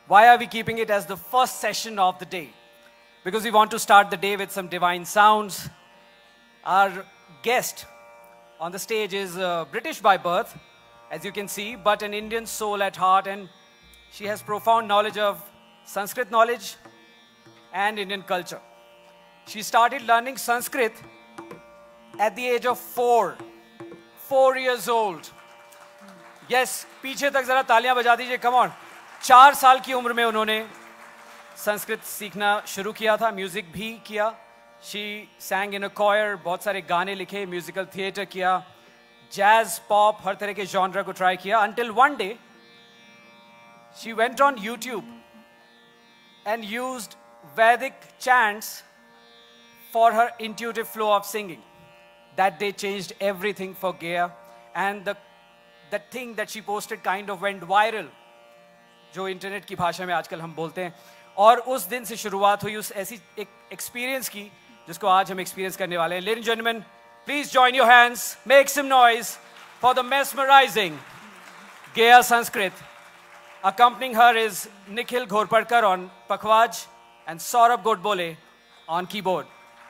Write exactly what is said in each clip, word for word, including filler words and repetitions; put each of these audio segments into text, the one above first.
Why are we keeping it as the first session of the day? Because we want to start the day with some divine sounds. Our guest on the stage is uh, British by birth, as you can see, but an Indian soul at heart, and she has profound knowledge of Sanskrit knowledge and Indian culture. She started learning Sanskrit at the age of four, four years old. Yes, पीछे तक जरा तालियां बजा दीजिए, come on. चार साल की उम्र में उन्होंने संस्कृत सीखना शुरू किया था, म्यूजिक भी किया. She sang in a choir, बहुत सारे गाने लिखे, म्यूजिकल थिएटर किया, जैज पॉप हर तरह के जॉनर को ट्राई किया. Until one day, she went on YouTube and used Vedic chants for her intuitive flow of singing. That day changed everything for Geya, and the that thing that she posted kind of went viral, जो internet की भाषा में आजकल हम बोलते हैं. और उस दिन से शुरुआत हुई उस ऐसी एक एक्सपीरियंस की जिसको आज हम एक्सपीरियंस करने वाले हैं. Ladies and gentlemen, please join your hands, make some noise for the mesmerizing Geya Sanskrit. Accompanying her is Nikhil Ghorpadkar on pakhwaj and Saurabh Godbole on keyboard.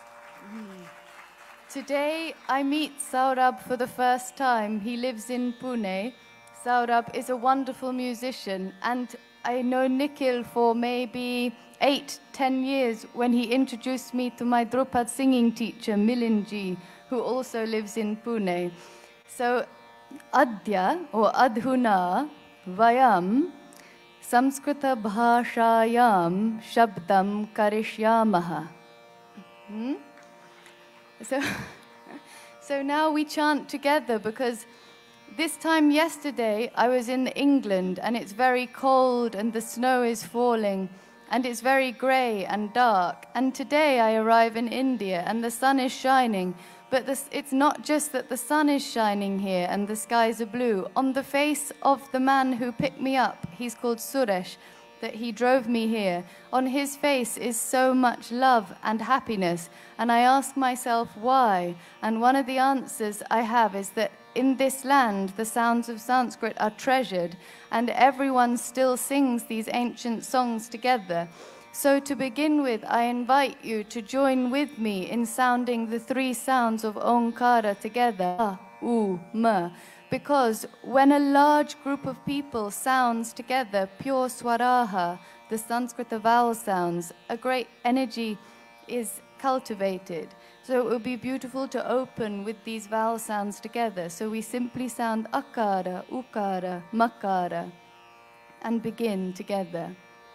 Today I meet Saurabh for the first time. He lives in Pune. Saurabh is a wonderful musician, and I know Nikhil for maybe eight, ten years when he introduced me to my Drupad singing teacher, Milinji, who also lives in Pune. So, Adya or Adhuna Vayam Samskrita Bhashayam Shabdam Karishyamaha. Hmm? So, so now we chant together because this time yesterday I was in England and it's very cold and the snow is falling and it's very grey and dark. And today I arrive in India and the sun is shining. But this, it's not just that the sun is shining here and the skies are blue. On the face of the man who picked me up, he's called Suresh, that he drove me here, on his face is so much love and happiness. And I ask myself why. And one of the answers I have is that in this land, the sounds of Sanskrit are treasured, and everyone still sings these ancient songs together. So to begin with, I invite you to join with me in sounding the three sounds of Omkara together, A, U, Ma. Because when a large group of people sounds together pure swaraha, the Sanskrit vowel sounds, a great energy is cultivated. So it would be beautiful to open with these vowel sounds together. So we simply sound akara, ukara, makara, and begin together.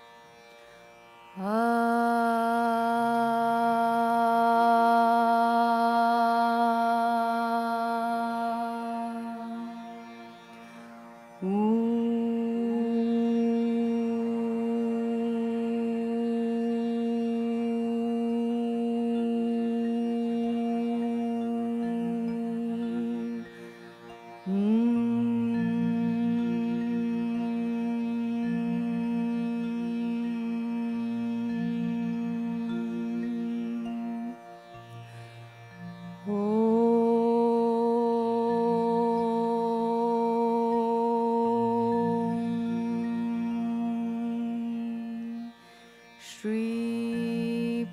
Shri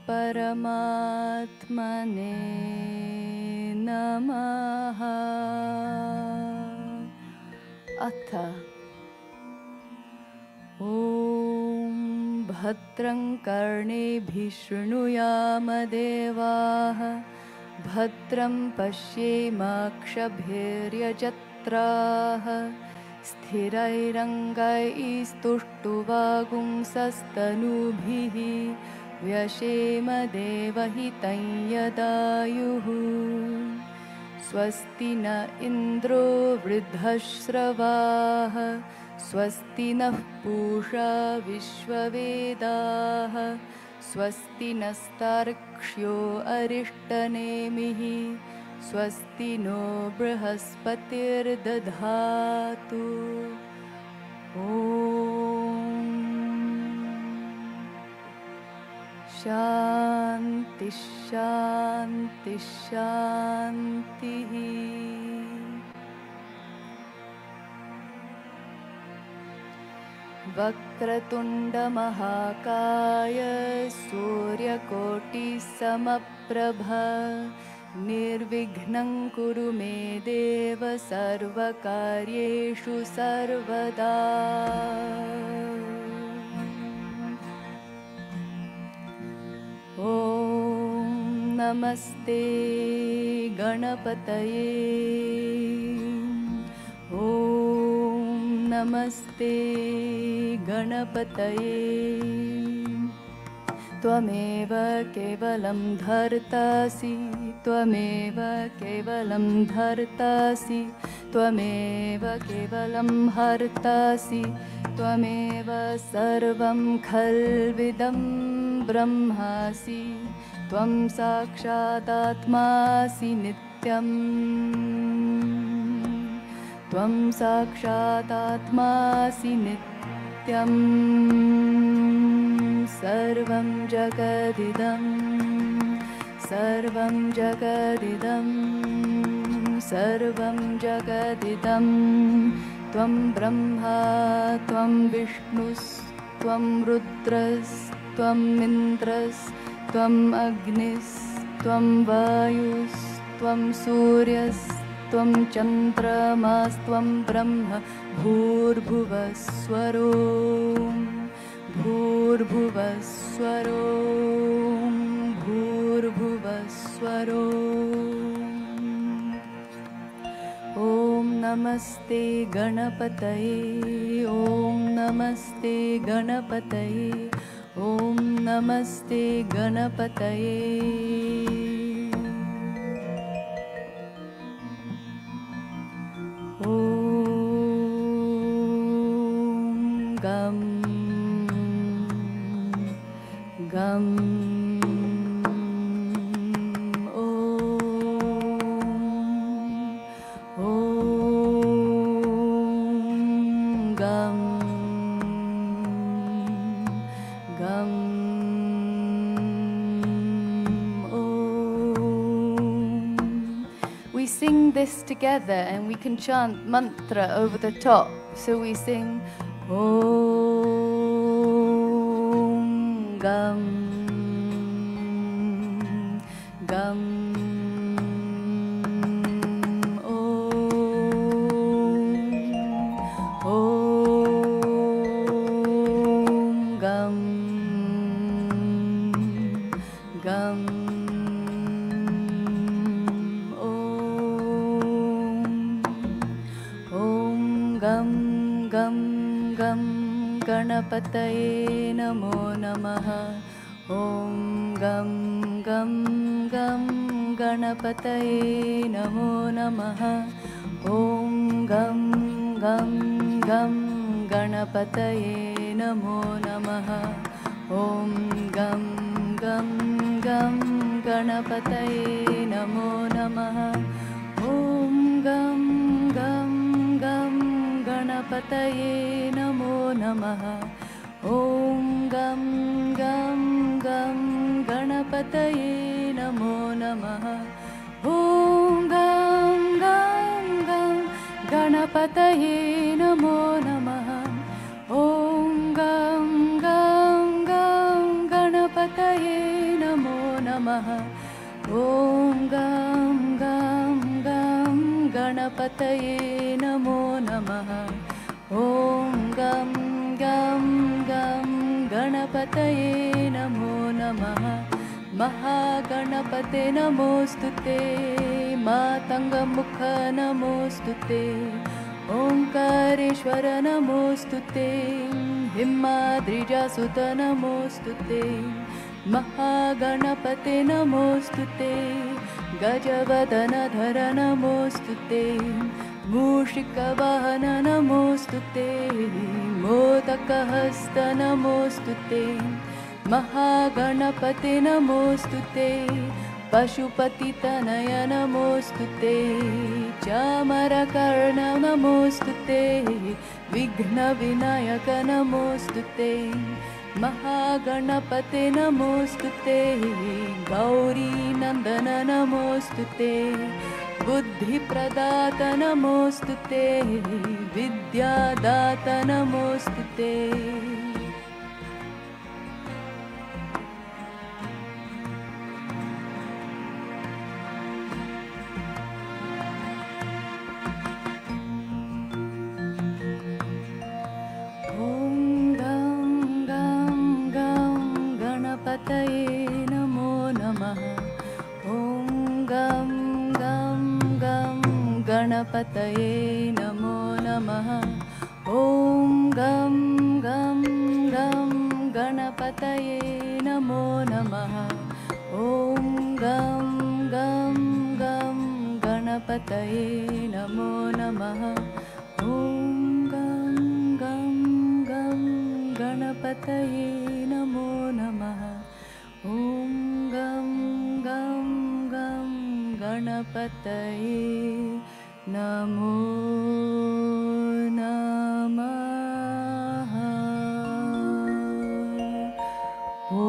Paramatmane Namaha. Atha Om Bhadrang Karnebhi Shrunuyama Devaha Bhadram Pashyemakshabhiryajatraha Sthirairangai Stuštuvagumsastanubhihi Vyashema Devahitam Yadayuhu Swasti na Indro Vridhashravaha Swasti na Pusha Vishwavedaha Swasti nastarkshyo Arishtanemihi Swasti no Brihaspatir Dadhatu. Om Shanti Shanti Shanti. वक्रतुण्डमहाकाय सूर्यकोटिसमप्रभा निर्विघ्नं कुरु मे देव सर्वकार्येषु सर्वदा। ॐ नमस्ते गणपतये। ॐ नमस्ते गणपतये। त्वमेव केवलं धर्तासि, त्वमेव केवलं धर्तासि, त्वमेव केवलं हर्तासि, त्वमेव सर्वं खल्विदं ब्रह्मासि, त्वं साक्षादात्मासि नित्यम्, त्वं साक्षादात्मासि नित्यम्। सर्वं जगदिदं, सर्वं जगदिदं, सर्वं जगदिदं। त्वं ब्रह्मा त्वं विष्णुस्त्वं रुद्रस्त्वम् इन्द्रस्त्वम् अग्निस्त्वं वायुस्त्वं सूर्यस्त्वं चन्द्रमास्त्वं ब्रह्म भूर्भुवस्वरो भूर्भुवस्वरो भूर्भुवस्वरो। ॐ नमस्ते गणपतये। ॐ नमस्ते गणपतये। ॐ नमस्ते गणपतये। ॐ गं गं ॐ ॐ गं गं ॐ। We sing this together and we can chant mantra over the top. So we sing Om Gam Gam Om Om Gam Gam Om Gam Gam Gam Ganapataye Namo Namaha. Om Gam Gam Gam Ganapataye Namo Namaha. Om Gam Gam Gam Ganapataye Namo Namaha. Om Gam Gam Gam Ganapataye Namo Namaha. Om Gam Gam Gam Ganapataye Namo Namaha. Om Gam Gam Gam Ganapataye Namo Namaha. Om Gam Gam Gam Ganapataye Namo Namaha. Om Gam Gam Gam Ganapataye Namo Namaha. Om Gam Gam Gam Ganapataye Namo Namaha. Om Gam Gam Gam Ganapataye Namo Namaha. Mahaganapate Namostute, Matangamukha Namostute, Omkareshwara Namostute, Himmadrija Sutta Namostute, Mahaganapate Namostute, Gajavadana Dhara Namostute, Mushika Vahana Namostute, Modakahasta Namostute, Mahaganapate Namostute, पशुपतितनय नमोस्तुते चामरकर्ण नमोस्तुते विघ्नविनायक नमोस्तुते महागणपते नमोस्तुते गौरीनन्दन नमोस्तुते बुद्धिप्रदात नमोस्तुते विद्यादात नमोस्तुते नमो नमः। ॐ गं गं गं गणपतये नमो नमः। ॐ गं गं गं गणपतये नमो नमः। ॐ गं गं गं गणपतये नमो नमः। ॐ गं गं गं गणपतये नमो नमः। ॐ गं गं गं गणपतये नमो नमः। ॐ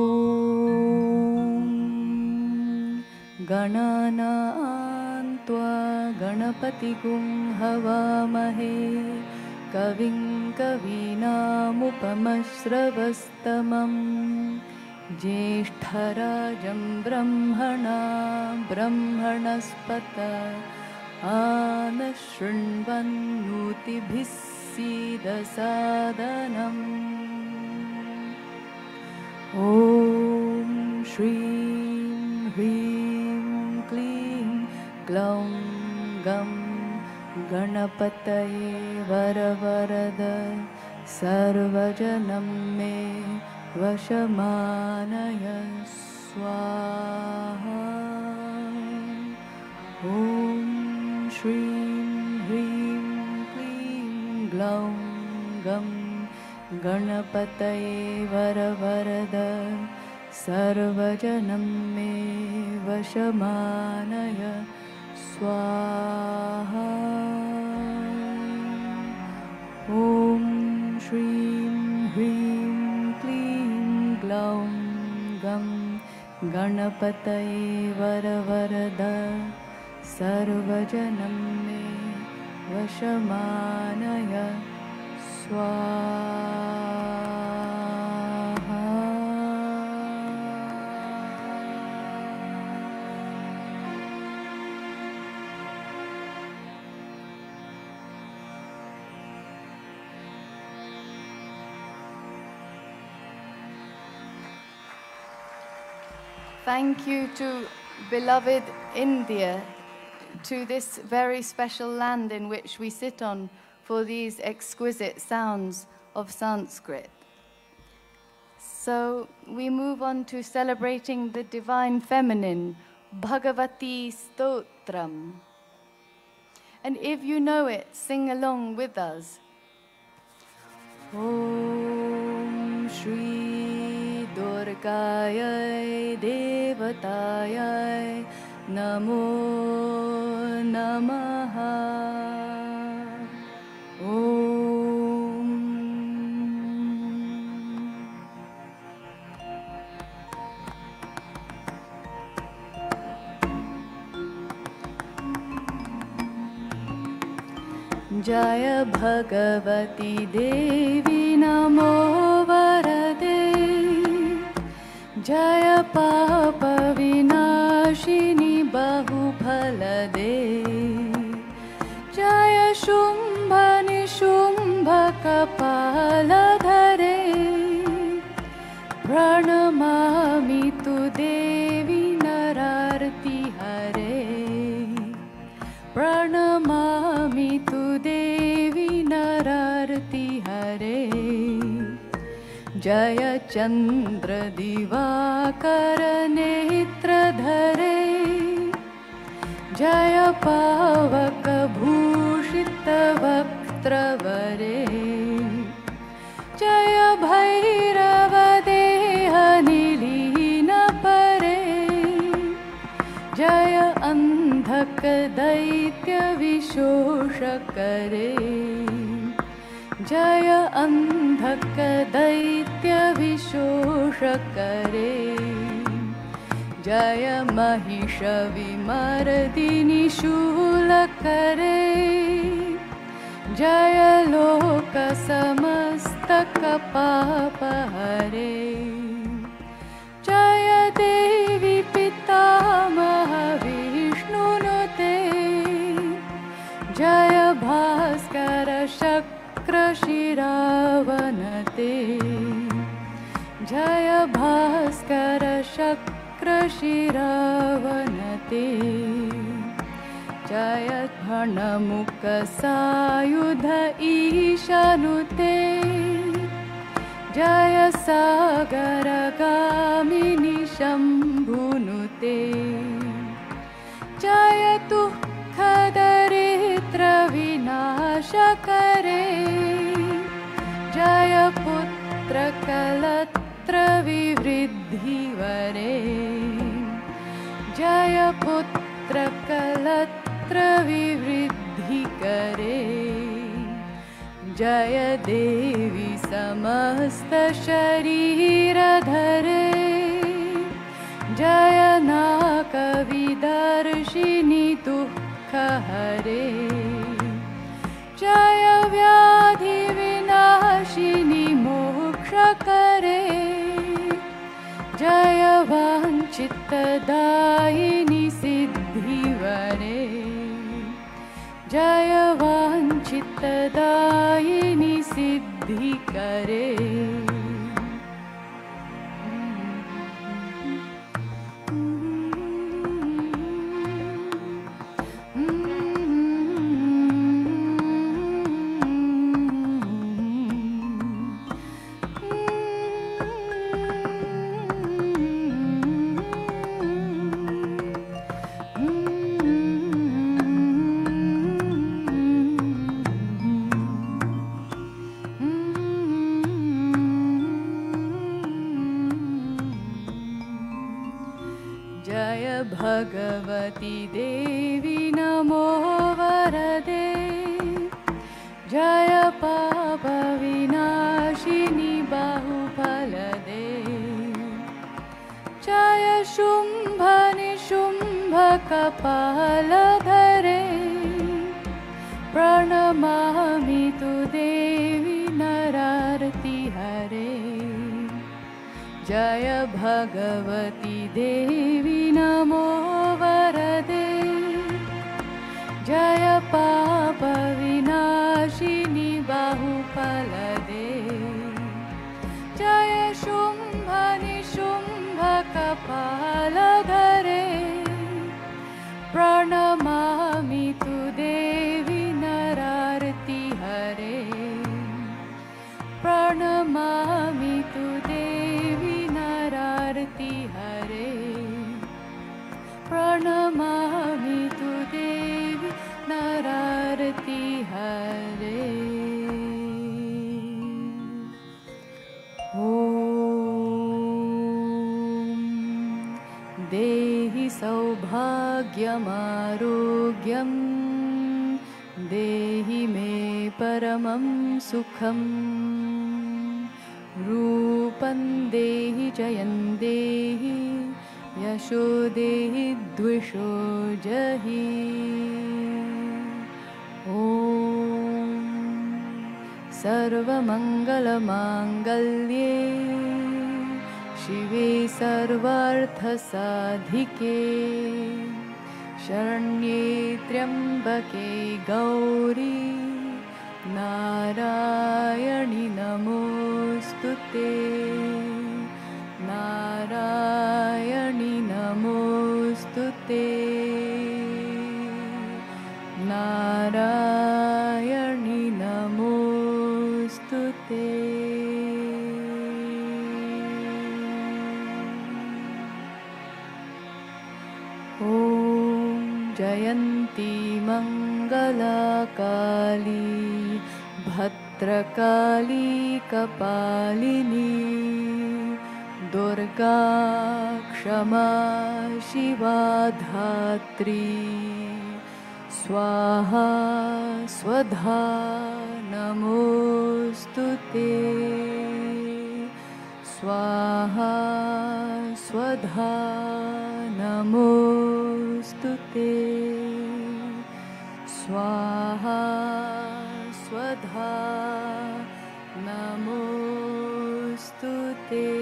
गणानां त्वा गणपतिगुं हवामहे कविं कवीनामुपमश्रवस्तमम् ज्येष्ठराजं ब्रह्मणा ब्रह्मणस्पत आनशृण्वन्नोतिभिः सीदसादनम्। ॐ श्रीं ह्रीं क्लीं ग्लौं गं गणपतये वरवरद सर्वजनं मे वशमानय स्वाहा। ॐ श्रीं ह्रीं क्लीं ग्लौं गं गणपतये वरवरद सर्वजनं मे वशमानय स्वाहा। ॐ श्रीं ह्रीं ग्लौं गं गणपतये वरवरद सर्वजनं मे वशमानय स्वाहा। Thank you to beloved India, to this very special land in which we sit on for these exquisite sounds of Sanskrit. So we move on to celebrating the divine feminine, Bhagavati Stotram. And if you know it, sing along with us. Om Shri Durgayai Devatayai Namo Namaha. Om Jaya Bhagavati Devi Namo Varade Jaya Papa Vinashini Bahuphalade Jaya Shumbha Nishumbha Kapaladhare Pranamami Tu Devi Nararti Hare Pranamami Tu Devi Nararti Hare Jaya Chandra Divakara Netra Dhare Jaya Pavaka Bhushita Vaktra Vare Jaya Bhairava Deha Nilina Pare दैत्य विशोष करे, जय अंधक दैत्य विशोष करे, जय महिष विमर्दिनी शूल करे, जय लोक समस्तक पाप हरे, जय देवी पितामह विष्णुनुते, जय भास्कर शक्र शिरावनते, जय भास्कर शक्र शिरावनते, जय भणमुख सायुध ईशानुते, जय सागर गामिनी शंभुनुते, जय दुःख दरिद्र विनाश करे, जय पुत्र कलत्र विवृद्धि वरे, जय पुत्र कलत्र विवृद्धि करे, जय देवी समस्त शरीर धरे, जय नाक विदर्शिनी दुःख हरे, जय व्याधि विनाशिनी मोक्ष करे, जय वाञ्छित दायिनी सिद्धि वरे, जय वाञ्छित दायिनी सिद्धि करे, भगवती देवी नमो वरदे, जय पाप विनाशिनी बाहुफलदे, जय शुंभ निशुंभ कपालधरे, प्रणमामि तु देवी नरार्ति हरे, जय भगवती देवी नमो वरदे, जय पाप विनाशिनी बाहुफलदे, जय शुंभ निशुंभ कपालधरे, प्रणमामि तु देवी नरार्ति हरे, प्रणमामि तु देवी नरार्ति हरे, प्रणमामि तु देवी नरार्ति हरे। ॐ देहि सौभाग्यमारोग्यं, देहि मे परमं सुखं, रूपं देहि जयं देहि, यशो देहि द्विषो जहि। ॐ सर्वमङ्गलमाङ्गल्ये शिवे सर्वार्थसाधिके, शरण्ये त्र्यम्बके गौरी नारायणि नमोऽस्तुते, नारायणि नमोऽस्तुते, नारायणि नमोऽस्तुते। ॐ जयन्ती मङ्गलाकाली भद्रकाली कपालिनी, दुर्गा क्षमा शिवा धात्री, स्वाहा स्वधा नमोस्तुते स्वाहा स्वधा नमोस्तुते स्वाहा स्वधा नमोस्तुते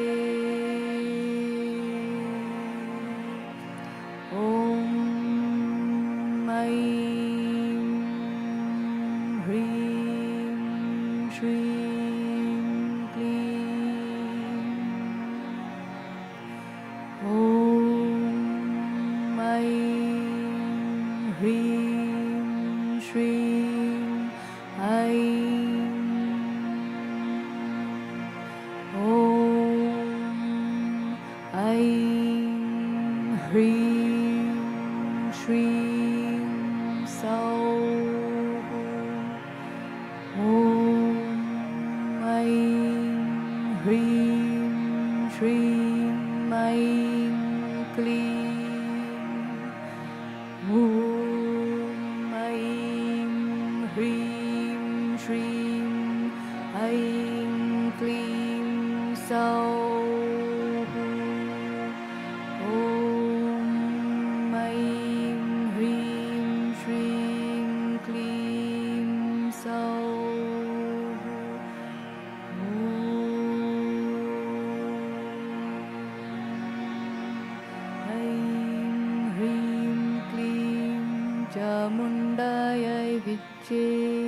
चामुण्डायै विच्चे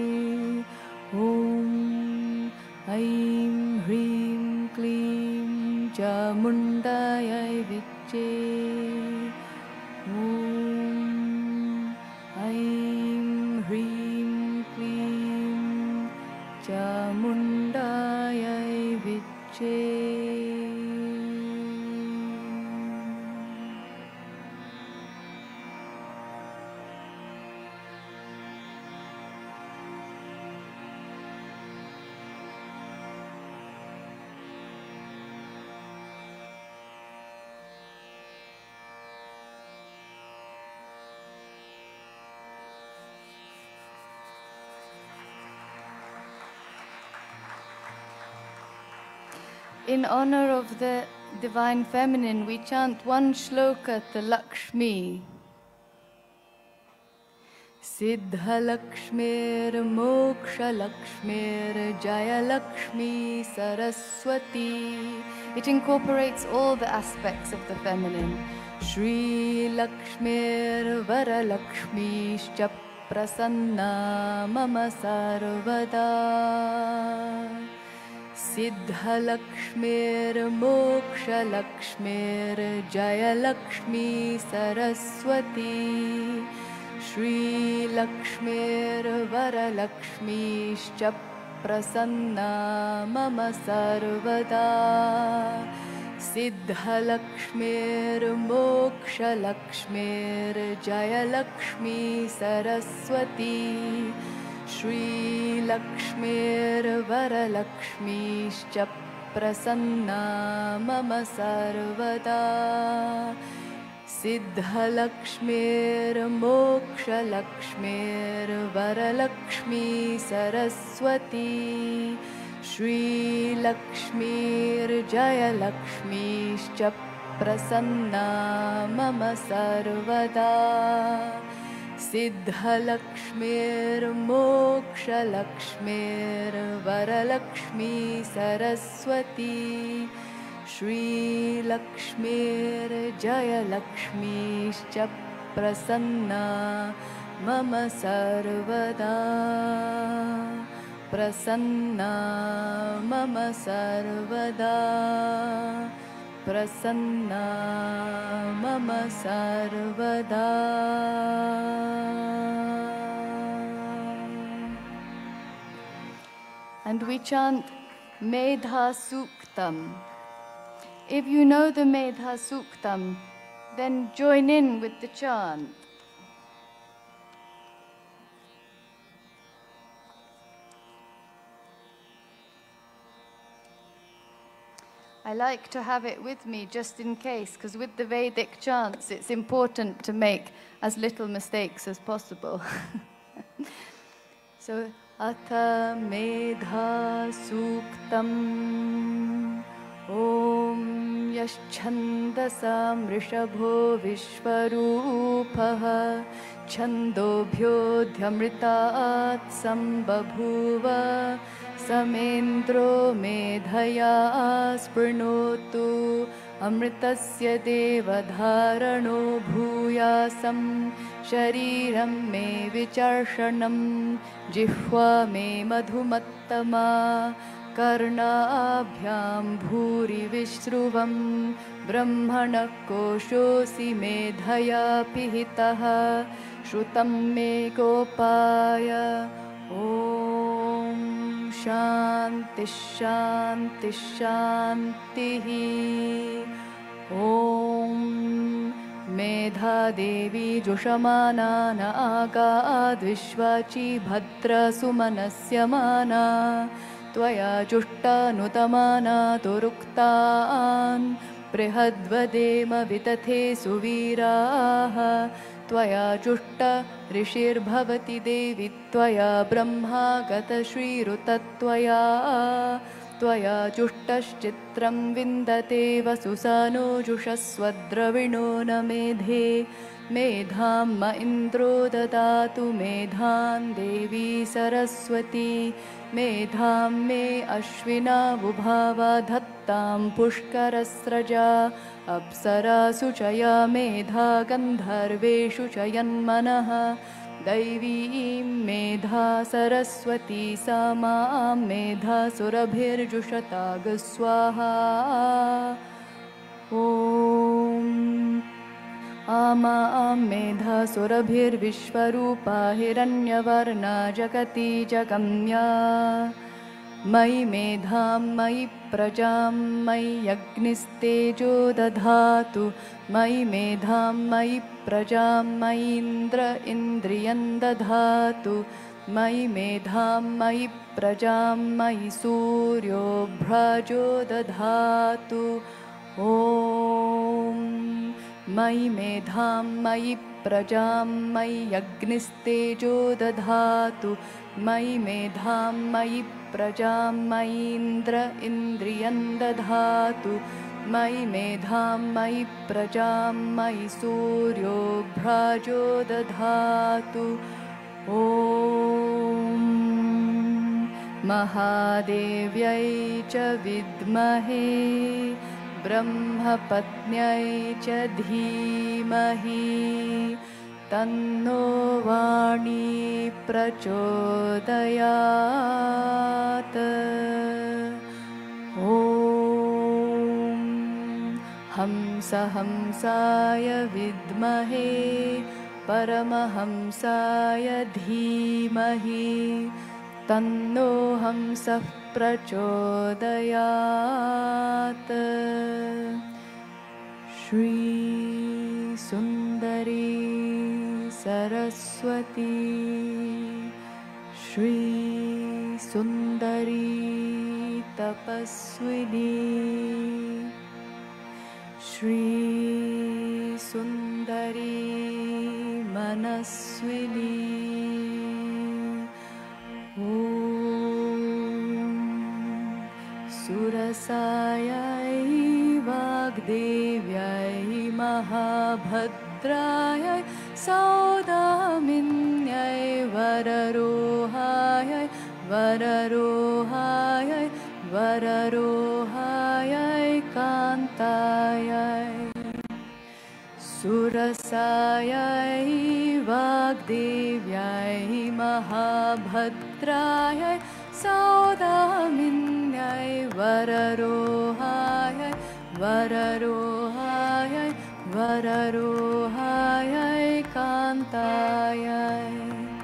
ॐ ऐं ह्रीं क्लीं चामुण्डायै विच्चे ॐ ऐं ह्रीं क्लीं चामुण्डायै विच्चे In honor of the Divine Feminine, we chant one shloka to Lakshmi. Siddha Lakshmir Moksha Lakshmir Jaya Lakshmi Saraswati. It incorporates all the aspects of the feminine. Shri Lakshmir Vara Lakshmi Shcha Prasanna Mama Sarvada. Siddha Lakshmir Moksha Lakshmir Jaya Lakshmi Saraswati. Shri Lakshmir Vara Lakshmi Shcha Prasanna Mama Sarvada. Siddha Lakshmir Moksha Lakshmir Jaya Lakshmi Saraswati. Shri Lakshmir Vara Lakshmi Shcha Prasanna Mama Sarvada. Siddha Lakshmir Moksha Lakshmir Vara Lakshmi Saraswati. Shri Lakshmir Jaya Lakshmi Shcha Prasanna Mama Sarvada. Siddha Lakshmir Moksha Lakshmir Vara Lakshmi Saraswati. Shri Lakshmir Jaya Lakshmi Shcha Prasanna Mama Sarvada. Prasanna Mama Sarvada. Prasanna Mama Sarvada. And we chant Medha Suktam. If you know the Medha Suktam, then join in with the chant. I like to have it with me just in case, because with the Vedic chants, it's important to make as little mistakes as possible. So, Atha Medha Suktam Om Yaschandasam Rishabho Vishwarupaha Chandobhyo Dhyamritat Sambabhuva Samendro Medhaya Spurnotu Amritasya Devadharano Bhuyasam Shariram Me Vicharshanam Jihva Me Madhumattama Karnabhyam Bhuri Vishruvam Brahmana Koshosi Medhaya Pihitaha Shrutam Me Gopaya Om Shanti Shanti Shanti Om Medha Devi Joshamana Agad Vishvachi Bhadra Sumanasya Mana Tvaya Jushta Nutamana Turuktaan Prihadvadema Vitathe Suviraha Tvaya Jushta Rishir Bhavati Devi Tvaya Brahma Gata Shri Rutatvaya Tvaya Jushtaschitram Vindate Vasusano Jushaswadravino Namedhe Medham Ma Indro Dadatu Medhan Devi Saraswati Medham Me Ashvina Vubhava Dhattam Pushkarasraja Apsara Suchaya Medha Gandharveshu Chayan Manaha Daivi Medha Saraswati Sama Medha Surabhir Jushatag Swaha Om Ama Medha Surabhir Vishwarupa Hiranyavarna Jakati Jagamya Mai Medham Mai Prajam Mai Yagnistejo Dadhatu Mai Medham Mai Prajam Mai Indra Indriyan Dadhatu Mai Medham Mai Prajam Mai Suryo Bhrajo Dadhatu Om Mai Medham Mai Prajam Mai Yagnistejo Dadhatu Mai Medham Mai Prajam Mai Indra Indriyan Dadhatu Mai Medham Mai Prajam Mai Suryo Bhrajo Dadhatu Om Mahadevyai Cha Vidmahe Brahmapatnyai Cha Dhimahi Tanno Vani Prachodayat Om Hamsa Hamsaya Vidmahe Paramahamsaya Dhimahi Tanno Hamsa Prachodayat Shri Sundari Saraswati Shri Sundari Tapaswini Shri Sundari Manaswini Om Surasayai Vagdevyai Mahabhadrayai Saudaminyai Vararohayai Vararohayai Vararohayai Kantayai Surasayai Vagdevyai Mahabhadrayai Saudaminyai Vararohayai Vararohayai Vararohayai Kantayai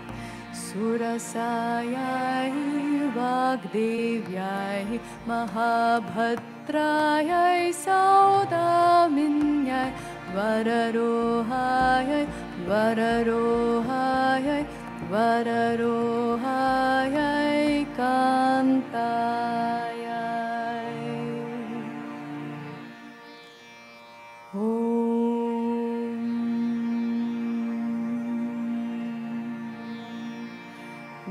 Surasayai Vagdevyai Mahabhadrayai Saudaminyai Vararohayai Vararohayai Vararohayai Kantayai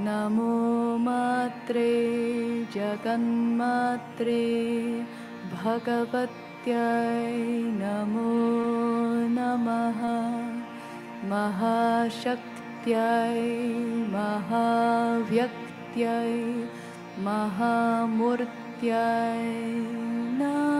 नमो मात्रे जगन्मात्रे भगवत्यै नमो नमः महाशक्त्यै महाव्यक्त्यै महामूर्त्यै नमः।